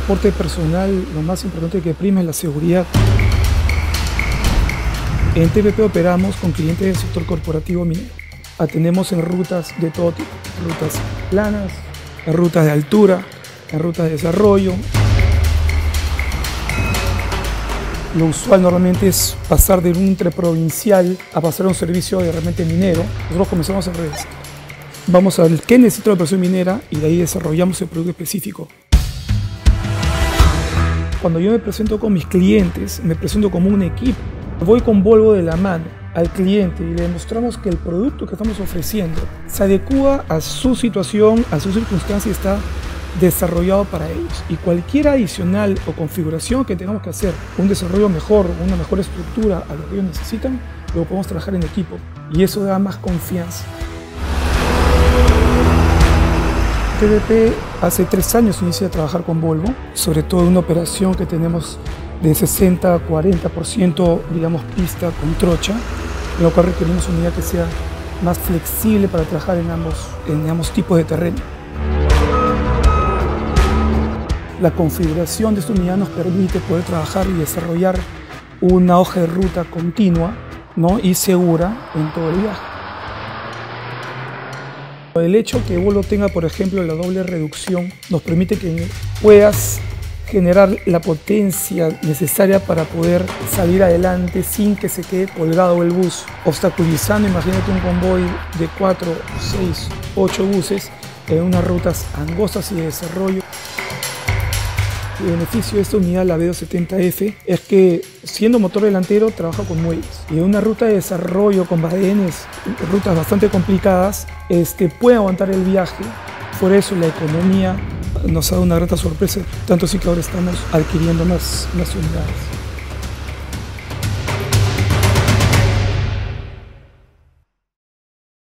transporte personal, lo más importante que prima es la seguridad. En TPP operamos con clientes del sector corporativo minero. Atendemos en rutas de todo tipo, rutas planas, en rutas de altura, en rutas de desarrollo. Lo usual normalmente es pasar de un interprovincial a pasar a un servicio de realmente minero. Nosotros comenzamos al revés. Vamos a ver qué necesita la operación minera y de ahí desarrollamos el producto específico. Cuando yo me presento con mis clientes, me presento como un equipo. Voy con Volvo de la mano al cliente y le demostramos que el producto que estamos ofreciendo se adecua a su situación, a su circunstancia y está desarrollado para ellos. Y cualquier adicional o configuración que tengamos que hacer, un desarrollo mejor, una mejor estructura a lo que ellos necesitan, lo podemos trabajar en equipo y eso da más confianza. TPP hace 3 años inicia a trabajar con Volvo, sobre todo en una operación que tenemos de 60 a 40%, digamos, pista con trocha, en lo cual requerimos una unidad que sea más flexible para trabajar en ambos tipos de terreno. La configuración de esta unidad nos permite poder trabajar y desarrollar una hoja de ruta continua, ¿no?, y segura en todo el viaje. El hecho que Volvo tenga, por ejemplo, la doble reducción nos permite que puedas generar la potencia necesaria para poder salir adelante sin que se quede colgado el bus, obstaculizando, imagínate un convoy de 4, 6, 8 buses en unas rutas angostas y de desarrollo. El beneficio de esta unidad, la B270F, es que siendo motor delantero trabaja con muelles y en una ruta de desarrollo con badenes, rutas bastante complicadas, puede aguantar el viaje. Por eso la economía nos ha dado una grata sorpresa, tanto así que ahora estamos adquiriendo más unidades.